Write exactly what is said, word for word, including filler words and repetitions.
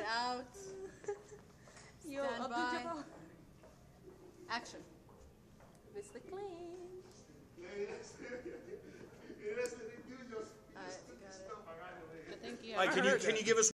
out. Yo, Stand Abdul by. Jabbar. Action. Mister Clean. I got it. I think yeah. All right, can you can you give us